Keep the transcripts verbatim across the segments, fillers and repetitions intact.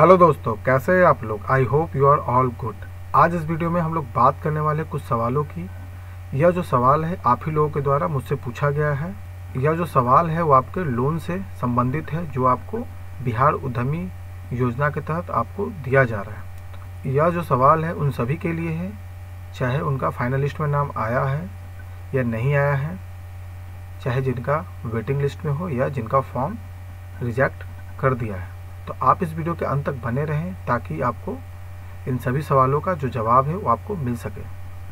Hello दोस्तों, कैसे हैं आप लोग। I hope you are all good. आज इस वीडियो में हम लोग बात करने वाले कुछ सवालों की। यह जो सवाल है आप ही लोगों के द्वारा मुझसे पूछा गया है। यह जो सवाल है वो आपके लोन से संबंधित है जो आपको बिहार उद्यमी योजना के तहत आपको दिया जा रहा है। यह जो सवाल है उन सभी के लिए है, चाहे उनका फाइनल लिस्ट में नाम आया है या नहीं आया है, चाहे जिनका वेटिंग लिस्ट में हो या जिनका फॉर्म रिजेक्ट कर दिया है। तो आप इस वीडियो के अंत तक बने रहें ताकि आपको इन सभी सवालों का जो जवाब है वो आपको मिल सके।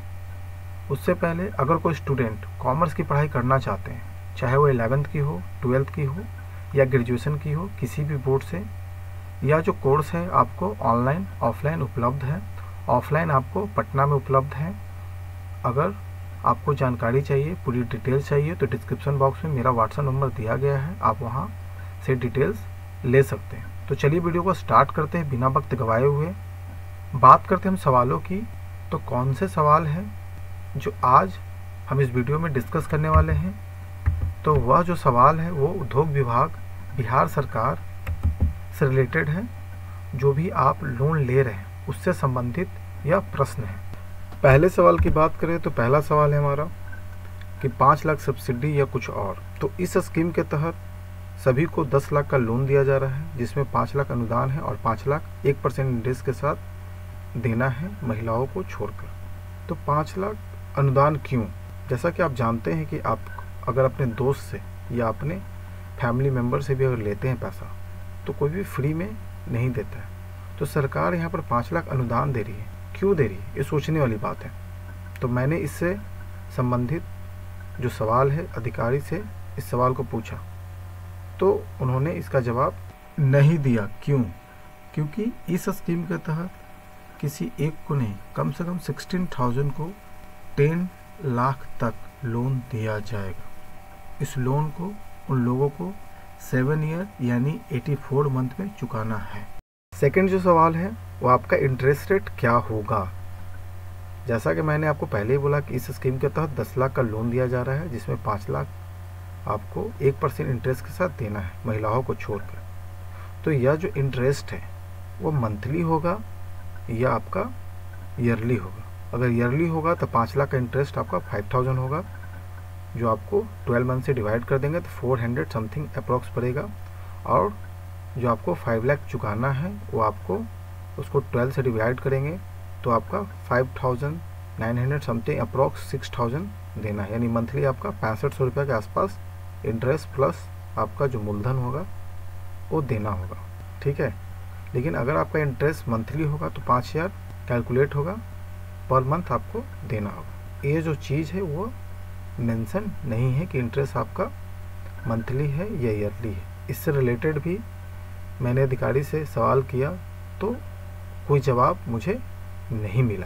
उससे पहले अगर कोई स्टूडेंट कॉमर्स की पढ़ाई करना चाहते हैं, चाहे वो इलेवेंथ की हो, ट्वेल्थ की हो या ग्रेजुएशन की हो, किसी भी बोर्ड से, यह जो कोर्स है आपको ऑनलाइन ऑफलाइन उपलब्ध है। ऑफलाइन आपको पटना में उपलब्ध है। अगर आपको जानकारी चाहिए, पूरी डिटेल्स चाहिए तो डिस्क्रिप्शन बॉक्स में मेरा व्हाट्सएप नंबर दिया गया है, आप वहाँ से डिटेल्स ले सकते हैं। तो चलिए वीडियो को स्टार्ट करते हैं बिना वक्त गवाए हुए। बात करते हैं हम सवालों की। तो कौन से सवाल हैं जो आज हम इस वीडियो में डिस्कस करने वाले हैं। तो वह जो सवाल है वो उद्योग विभाग बिहार सरकार से रिलेटेड है। जो भी आप लोन ले रहे हैं उससे संबंधित यह प्रश्न है। पहले सवाल की बात करें तो पहला सवाल है हमारा कि पाँच लाख सब्सिडी या कुछ और। तो इस स्कीम के तहत सभी को दस लाख का लोन दिया जा रहा है, जिसमें पाँच लाख अनुदान है और पाँच लाख एक परसेंट इंटरेस्ट के साथ देना है महिलाओं को छोड़कर। तो पाँच लाख अनुदान क्यों? जैसा कि आप जानते हैं कि आप अगर अपने दोस्त से या अपने फैमिली मेम्बर से भी अगर लेते हैं पैसा तो कोई भी फ्री में नहीं देता है। तो सरकार यहाँ पर पाँच लाख अनुदान दे रही है। क्यों दे रही है, ये सोचने वाली बात है। तो मैंने इससे संबंधित जो सवाल है अधिकारी से इस सवाल को पूछा तो उन्होंने इसका जवाब नहीं दिया। क्यों? क्योंकि इस स्कीम के तहत किसी एक को नहीं, कम से कम सोलह हज़ार को दस लाख तक लोन दिया जाएगा। इस लोन को उन लोगों को सेवन ईयर यानी चौरासी मंथ में चुकाना है। सेकंड जो सवाल है वो आपका इंटरेस्ट रेट क्या होगा। जैसा कि मैंने आपको पहले ही बोला कि इस स्कीम के तहत दस लाख का लोन दिया जा रहा है, जिसमें पाँच लाख आपको एक परसेंट इंटरेस्ट के साथ देना है महिलाओं को छोड़कर। तो यह जो इंटरेस्ट है वो मंथली होगा या आपका ईयरली होगा। अगर ईयरली होगा तो पाँच लाख का इंटरेस्ट आपका फाइव थाउजेंड होगा, जो आपको ट्वेल्व मंथ से डिवाइड कर देंगे तो फोर हंड्रेड समथिंग अप्रॉक्स पड़ेगा। और जो आपको फाइव लाख चुकाना है वो आपको उसको ट्वेल्व से डिवाइड करेंगे तो आपका five thousand nine hundred something approx six thousand देना है। यानी मंथली आपका पैंसठ सौ रुपये के आसपास इंटरेस्ट प्लस आपका जो मूलधन होगा वो देना होगा। ठीक है, लेकिन अगर आपका इंटरेस्ट मंथली होगा तो पाँच हज़ार कैलकुलेट होगा, पर मंथ आपको देना होगा। ये जो चीज़ है वो मेंशन नहीं है कि इंटरेस्ट आपका मंथली है या ईयरली है। इससे रिलेटेड भी मैंने अधिकारी से सवाल किया तो कोई जवाब मुझे नहीं मिला।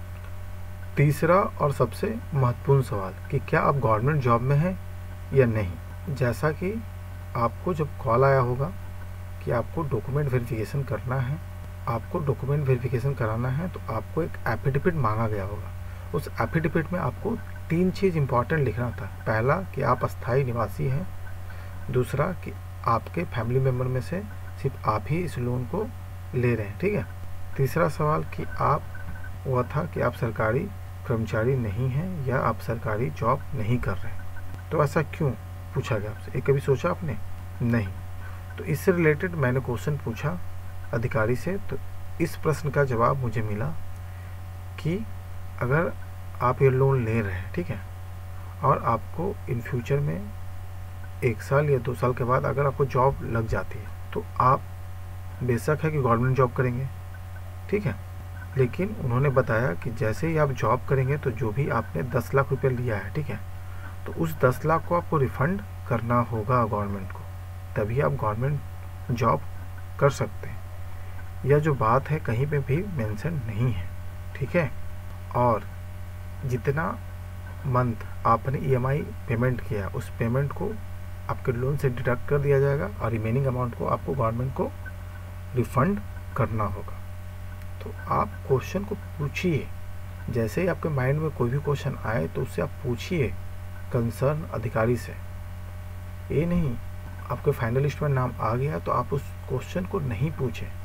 तीसरा और सबसे महत्वपूर्ण सवाल कि क्या आप गवर्नमेंट जॉब में हैं या नहीं। जैसा कि आपको जब कॉल आया होगा कि आपको डॉक्यूमेंट वेरिफिकेशन करना है, आपको डॉक्यूमेंट वेरिफिकेशन कराना है तो आपको एक एफिडेविट मांगा गया होगा। उस एफिडेविट में आपको तीन चीज़ इंपॉर्टेंट लिखना था। पहला कि आप अस्थायी निवासी हैं, दूसरा कि आपके फैमिली मेम्बर में से सिर्फ आप ही इस लोन को ले रहे हैं। ठीक है, तीसरा सवाल कि आप वह था कि आप सरकारी कर्मचारी नहीं हैं या आप सरकारी जॉब नहीं कर रहे हैं। तो ऐसा क्यों पूछा गया आपसे, ये कभी सोचा आपने? नहीं। तो इससे रिलेटेड मैंने क्वेश्चन पूछा अधिकारी से, तो इस प्रश्न का जवाब मुझे मिला कि अगर आप ये लोन ले रहे हैं, ठीक है, और आपको इन फ्यूचर में एक साल या दो साल के बाद अगर आपको जॉब लग जाती है तो आप बेशक है कि गवर्नमेंट जॉब करेंगे, ठीक है, लेकिन उन्होंने बताया कि जैसे ही आप जॉब करेंगे तो जो भी आपने दस लाख रुपए लिया है, ठीक है, तो उस दस लाख को आपको रिफंड करना होगा गवर्नमेंट को, तभी आप गवर्नमेंट जॉब कर सकते हैं। यह जो बात है कहीं पे भी मेंशन नहीं है। ठीक है, और जितना मंथ आपने ईएमआई पेमेंट किया उस पेमेंट को आपके लोन से डिडक्ट कर दिया जाएगा और रिमेनिंग अमाउंट को आपको गवर्नमेंट को रिफंड करना होगा। तो आप क्वेश्चन को पूछिए, जैसे ही आपके माइंड में कोई भी क्वेश्चन आए तो उससे आप पूछिए कंसर्न अधिकारी से। ये नहीं आपके फाइनल लिस्ट में नाम आ गया तो आप उस क्वेश्चन को नहीं पूछें,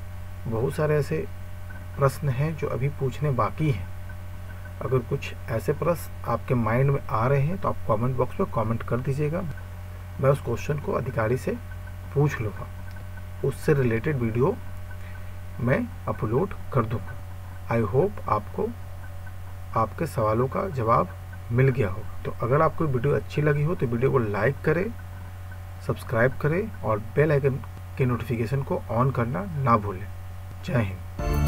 बहुत सारे ऐसे प्रश्न हैं जो अभी पूछने बाकी हैं। अगर कुछ ऐसे प्रश्न आपके माइंड में आ रहे हैं तो आप कमेंट बॉक्स में कमेंट कर दीजिएगा, मैं उस क्वेश्चन को अधिकारी से पूछ लूँगा, उससे रिलेटेड वीडियो मैं अपलोड कर दूँगा। आई होप आपको आपके सवालों का जवाब मिल गया हो। तो अगर आपको वीडियो अच्छी लगी हो तो वीडियो को लाइक करें, सब्सक्राइब करें और बेल आइकन के नोटिफिकेशन को ऑन करना ना भूलें। जय हिंद।